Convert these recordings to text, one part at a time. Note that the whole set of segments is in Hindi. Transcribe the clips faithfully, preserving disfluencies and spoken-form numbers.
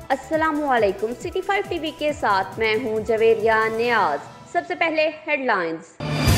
अस्सलामुअलैकुम। सिटी फाइव टीवी के साथ मैं हूं जवेरिया नियाज। सबसे पहले हेडलाइंस।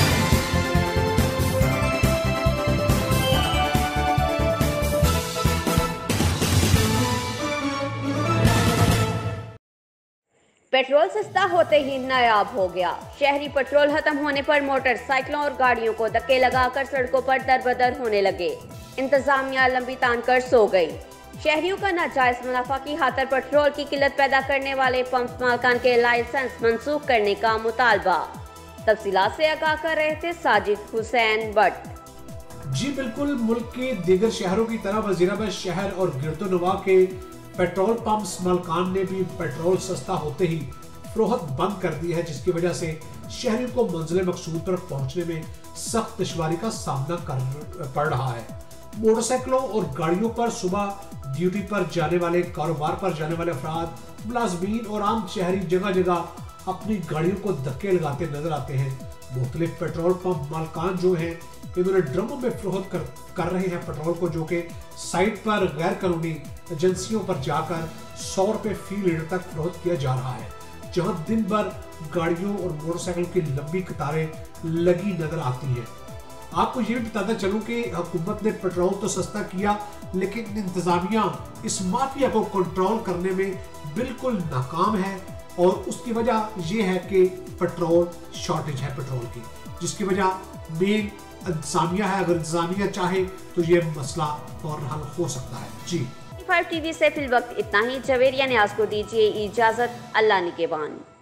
पेट्रोल सस्ता होते ही नायाब हो गया। शहरी पेट्रोल खत्म होने पर मोटरसाइकिलों और गाड़ियों को धक्के लगाकर सड़कों पर दर-बदर होने लगे। इंतजामिया लंबी तान कर सो गई। शहरियों का नाजायज मुनाफा की खातिर पेट्रोल की किल्लत पैदा करने वाले पंप मालकान के लाइसेंस मंसूख करने का मुतालबा। तफसीलात से आगाह कर रहे थे साजिद हुसैन भट्ट। जी बिल्कुल, मुल्क के दीगर शहरों की तरह वजीराबाद शहर और गिरदोनवा के पेट्रोल पंप्स मालकान ने भी पेट्रोल सस्ता होते ही फरोख्त बंद कर दी है, जिसकी वजह से शहरियों को मंजिल मकसूद पर पहुंचने में सख्त दुश्वारी का सामना कर पड़ रहा है। मोटरसाइकिलों और गाड़ियों पर सुबह ड्यूटी पर जाने वाले, कारोबार पर जाने वाले अफराद, मुलाजमीन और आम शहरी जगह जगह अपनी गाड़ियों को धक्के लगाते नजर आते हैं। मुख्तलिफ पेट्रोल पंप मालकान जो हैं, इन्होंने ड्रमों में फरोख्त कर, कर रहे हैं पेट्रोल को, जो कि साइट पर गैर कानूनी एजेंसियों पर जाकर सौ रुपए फी लीटर तक फरोख्त किया जा रहा है, जहां दिन भर गाड़ियों और मोटरसाइकिल की लंबी कतारें लगी नजर आती हैं। आपको ये भी बताता चलूं कि हुकूमत ने पेट्रोल तो सस्ता किया, लेकिन इंतजामिया इस माफिया को कंट्रोल करने में बिल्कुल नाकाम है, और उसकी वजह यह है कि पेट्रोल शॉर्टेज है पेट्रोल की, जिसकी वजह मेन इंतजामिया है। अगर इंतजामिया चाहे तो ये मसला और हल हो सकता है। जी फाइव टीवी से फिल वक्त इतना ही। जवेरिया न्याज को दीजिए इजाजत। अल्लाह निगहबान।